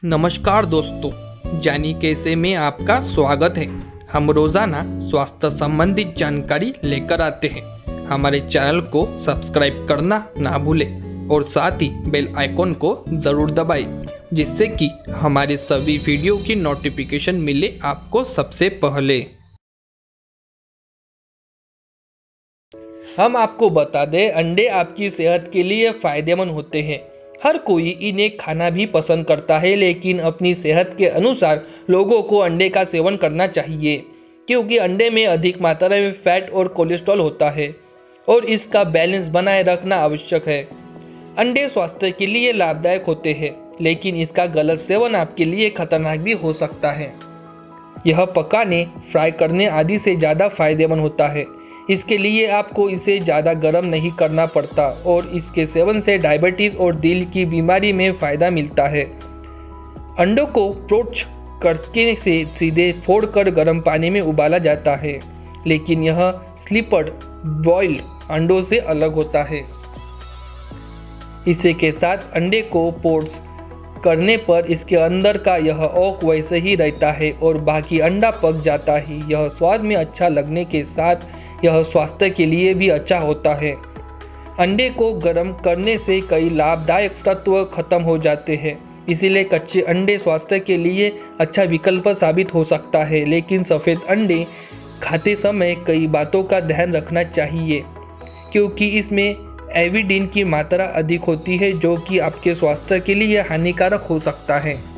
नमस्कार दोस्तों, जानी कैसे में आपका स्वागत है। हम रोज़ाना स्वास्थ्य संबंधित जानकारी लेकर आते हैं। हमारे चैनल को सब्सक्राइब करना ना भूलें और साथ ही बेल आइकॉन को ज़रूर दबाएं, जिससे कि हमारे सभी वीडियो की नोटिफिकेशन मिले आपको सबसे पहले। हम आपको बता दें, अंडे आपकी सेहत के लिए फ़ायदेमंद होते हैं। हर कोई इन्हें खाना भी पसंद करता है, लेकिन अपनी सेहत के अनुसार लोगों को अंडे का सेवन करना चाहिए, क्योंकि अंडे में अधिक मात्रा में फैट और कोलेस्ट्रॉल होता है और इसका बैलेंस बनाए रखना आवश्यक है। अंडे स्वास्थ्य के लिए लाभदायक होते हैं, लेकिन इसका गलत सेवन आपके लिए खतरनाक भी हो सकता है। यह पकाने, फ्राई करने आदि से ज़्यादा फायदेमंद होता है। इसके लिए आपको इसे ज़्यादा गर्म नहीं करना पड़ता और इसके सेवन से डायबिटीज़ और दिल की बीमारी में फ़ायदा मिलता है। अंडों को पोच करके से सीधे फोड़कर गर्म पानी में उबाला जाता है, लेकिन यह स्लिपर्ड बॉइल्ड अंडों से अलग होता है। इसी के साथ अंडे को पोच करने पर इसके अंदर का यह ओक वैसे ही रहता है और बाकी अंडा पक जाता है। यह स्वाद में अच्छा लगने के साथ यह स्वास्थ्य के लिए भी अच्छा होता है। अंडे को गर्म करने से कई लाभदायक तत्व खत्म हो जाते हैं, इसीलिए कच्चे अंडे स्वास्थ्य के लिए अच्छा विकल्प साबित हो सकता है। लेकिन सफ़ेद अंडे खाते समय कई बातों का ध्यान रखना चाहिए, क्योंकि इसमें एविडिन की मात्रा अधिक होती है, जो कि आपके स्वास्थ्य के लिए हानिकारक हो सकता है।